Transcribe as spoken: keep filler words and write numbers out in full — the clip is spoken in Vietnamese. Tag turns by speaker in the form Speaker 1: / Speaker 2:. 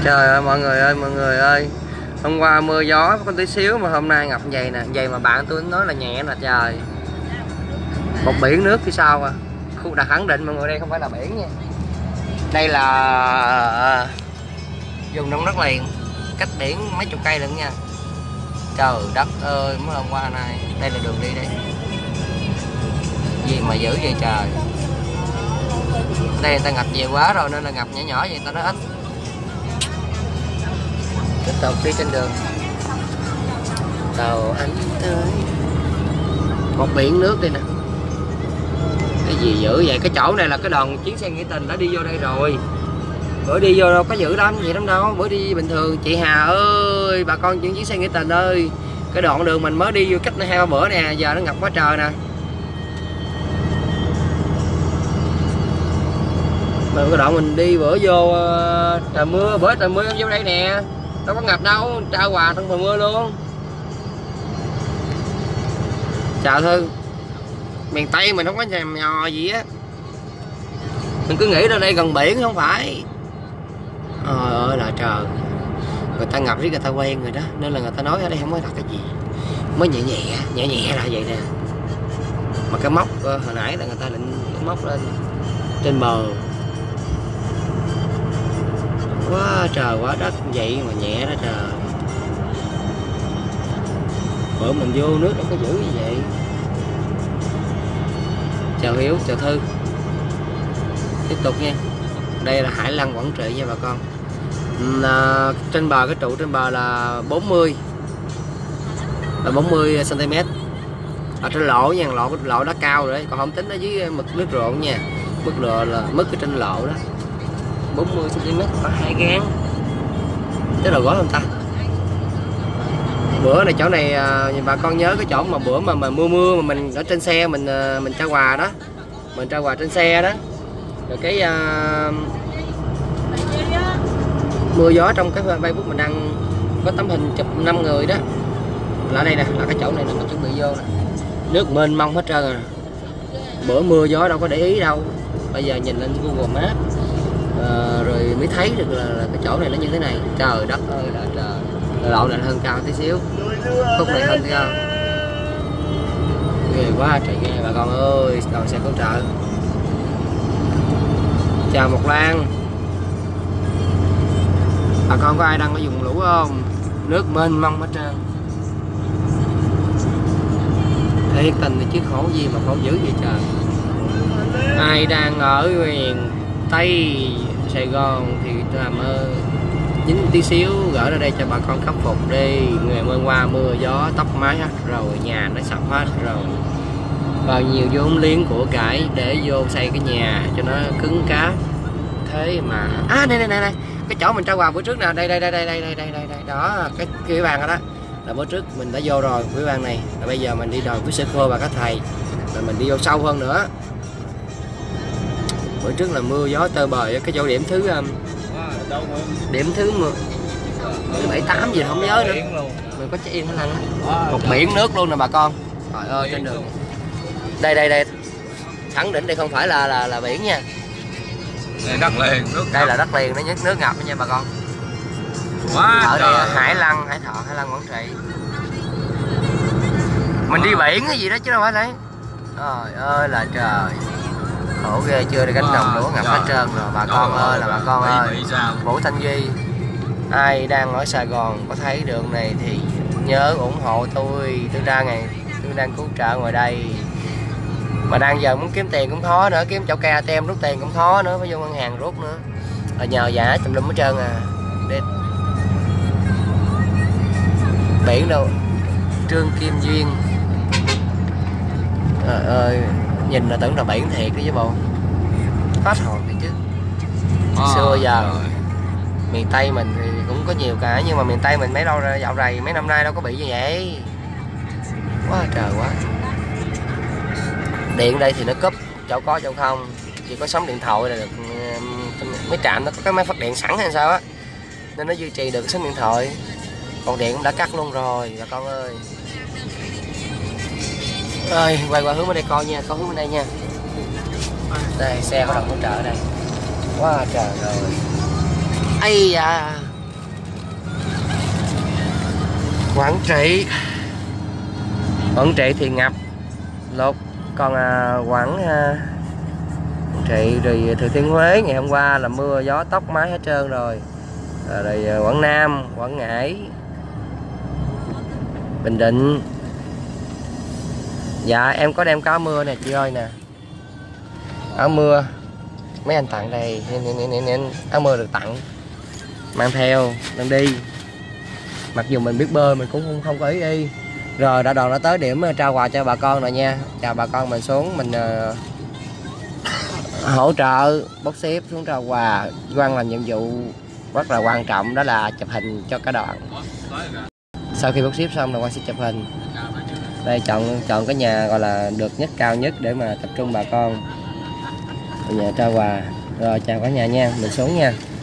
Speaker 1: Trời ơi mọi người ơi, mọi người ơi, hôm qua mưa gió có tí xíu mà hôm nay ngập vậy nè. Vậy mà bạn tôi nói là nhẹ nè trời. Một biển nước phía sau à. Khu đã khẳng định mọi người, đây không phải là biển nha. Đây là vùng đông đất liền, cách biển mấy chục cây lận nha. Trời đất ơi, mới hôm qua này, đây là đường đi đây. Gì mà dữ vậy trời. Đây người ta ngập nhiều quá rồi nên là ngập nhỏ nhỏ vậy ta nói ít. Tiếp tục đi trên đường. Tàu anh tới. Một biển nước đây nè. Cái gì dữ vậy? Cái chỗ này là cái đoàn chuyến xe nghĩa tình đã đi vô đây rồi. Bữa đi vô đâu có dữ lắm vậy lắm đâu. Bữa đi bình thường. Chị Hà ơi, bà con chuyến xe nghĩa tình ơi, cái đoạn đường mình mới đi vô cách hai ba bữa nè, giờ nó ngập quá trời nè. Mà cái đoạn mình đi bữa vô trời mưa, bữa trời mưa vô đây nè, đâu có ngập đâu, trao quà trong trời mưa luôn. Chào Thư, miền Tây mình không có nhà nhò gì á, mình cứ nghĩ ra đây gần biển không phải. Trời ơi là trời, người ta ngập riết người ta quen rồi đó, nên là người ta nói ở đây không có đặt cái gì, mới nhẹ nhẹ nhẹ nhẹ là vậy nè. Mà cái móc hồi nãy là người ta định cái móc lên trên bờ. Quá trời quá đất vậy mà nhẹ đó trời. Bữa mình vô nước nó có dữ như vậy. Chào Hiếu, chào Thư. Tiếp tục nha. Đây là Hải Lăng Quảng Trị nha bà con. À, trên bờ, cái trụ trên bờ là bốn mươi là bốn mươi xăng ti mét. Ở trên lộ nha, lộ lộ đã cao rồi đấy, còn không tính ở dưới mực nước rộn nha. Mức lộ là mức ở trên lộ đó bốn mươi xăng ti mét, có hai gán. Thế là gói không ta? Bữa này chỗ này bà con nhớ cái chỗ mà bữa mà mà mưa mưa mà mình ở trên xe mình mình trao quà đó, mình trao quà trên xe đó, rồi cái uh, mưa gió trong cái Facebook mình đăng có tấm hình chụp năm người đó, là đây nè, là cái chỗ này là mình chuẩn bị vô nè. Nước mênh mông hết trơn rồi. Bữa mưa gió đâu có để ý đâu, bây giờ nhìn lên Google Maps à, rồi mới thấy được là, là cái chỗ này nó như thế này. Trời đất ơi là trời. Lộ này hơn cao tí xíu, khúc này hơn tí không ghê quá trời ghê bà con ơi. Đoàn xe cứu trợ. Chào Mộc Lan. Bà con có ai đang có vùng lũ không? Nước mênh mông hết trơn. Thiệt tình thì chứ khổ gì mà khổ dữ vậy trời. Ai đang ở miền Tây Sài Gòn thì làm ơn dính tí xíu gỡ ra đây cho bà con khắc phục đi. Ngày hôm qua mưa gió tóc mái hết rồi, nhà nó sập hết rồi, bao nhiêu vốn liếng của cải để vô xây cái nhà cho nó cứng cáp thế mà. À đây đây đây đây, cái chỗ mình trao quà bữa trước nè, đây đây đây đây đây đây đây đây, đây. Đó cái cái bàn đó, đó là bữa trước mình đã vô rồi, cái bàn này là bây giờ mình đi đòi với sơ khô và các thầy rồi mình đi vô sâu hơn nữa. Bữa trước là mưa gió tơ bời cái chỗ điểm thứ um, điểm thứ bảy tám gì không nhớ nữa, mình có check in Hải Lăng một biển nước luôn nè bà con. Trời ơi trên đường đây đây đây khẳng định đây không phải là là là biển nha,
Speaker 2: đây đất liền, nước
Speaker 1: đây ngập. Là đất liền, nó nhất nước ngập nha bà con.
Speaker 2: Quá
Speaker 1: ở
Speaker 2: trời.
Speaker 1: Đây Hải Lăng, Hải Thọ, Hải Lăng Quảng Trị. Mình đi biển cái gì đó chứ đâu phải đấy. Trời ơi là trời, khổ ghê chưa. Đây cánh đồng lúa ngập hết trơn rồi bà con ơi là bà con ơi. Vũ Thanh Duy, ai đang ở Sài Gòn có thấy đường này thì nhớ ủng hộ tôi. Tôi ra ngày tôi đang cứu trợ ngoài đây, mà đang giờ muốn kiếm tiền cũng khó nữa, kiếm chỗ ca a tê em rút tiền cũng khó nữa, phải vô ngân hàng rút nữa, là nhờ giả tùm lum hết trơn à. Để biển đâu Trương Kim Duyên. Trời ơi nhìn là tưởng là biển thiệt đó chứ bộ, hết hồn thì chứ. À, xưa giờ rồi. Miền Tây mình thì cũng có nhiều cả, nhưng mà miền Tây mình mấy đâu ra dạo rày mấy năm nay đâu có bị như vậy. Quá trời quá. Điện đây thì nó cúp, chỗ có chỗ không, chỉ có sóng điện thoại là được. Mấy trạm nó có cái máy phát điện sẵn hay sao á, nên nó duy trì được cái sóng điện thoại. Còn điện cũng đã cắt luôn rồi bà con ơi. Ơi quay qua hướng bên đây coi nha, có hướng bên đây nha. Đây xe có đồng hỗ trợ đây. Quá trời rồi. Ây da, Quảng Trị. Quảng Trị thì ngập lụt, còn à, Quảng à, Trị rồi Thừa Thiên Huế ngày hôm qua là mưa gió tốc mái hết trơn rồi. À, rồi à, Quảng Nam, Quảng Ngãi, Bình Định. Dạ em có đem áo mưa nè chị ơi nè, áo mưa mấy anh tặng đây, áo mưa được tặng mang theo đang đi, mặc dù mình biết bơi mình cũng không, không có ý y. Rồi đã đoàn đã tới điểm trao quà cho bà con rồi nha. Chào bà con mình xuống mình uh, hỗ trợ bốc xếp xuống trao quà. Quang làm nhiệm vụ rất là quan trọng, đó là chụp hình cho cả đoàn. Sau khi bốc xếp xong là Quang sẽ chụp hình. Đây chọn chọn cái nhà gọi là được nhất, cao nhất để mà tập trung bà con nhà trao quà. Rồi chào cả nhà nha, mình xuống nha.